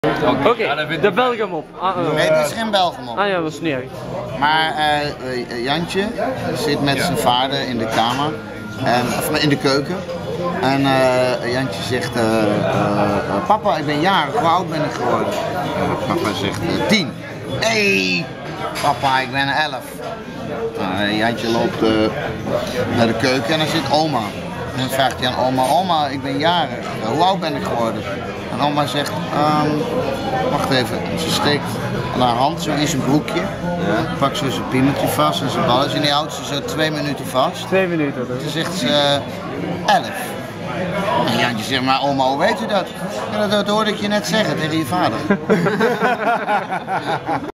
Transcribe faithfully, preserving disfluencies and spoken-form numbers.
Oké, okay, de Belgamop. Ah, uh. Nee, het is geen Belgamop. Ah ja, dat is niet erg. Maar uh, Jantje zit met zijn vader in de kamer, en, of in de keuken. En uh, Jantje zegt, uh, uh, papa, ik ben jarig, hoe oud ben ik geworden? Uh, papa zegt, uh, tien. Hé, hey, papa, ik ben elf. Uh, Jantje loopt uh, naar de keuken en dan zit oma. En dan vraagt hij aan oma, oma, ik ben jarig, uh, hoe oud ben ik geworden? En oma zegt, um, wacht even, en ze steekt aan haar hand zo in zijn broekje. Ja. Pakt ze zijn piemeltje vast en zijn ballen en die houdt ze zo twee minuten vast. Twee minuten dus. Toen zegt ze uh, elf. En Jantje zegt, maar oma, hoe weet u dat? Ja, dat hoorde ik je net zeggen tegen je vader.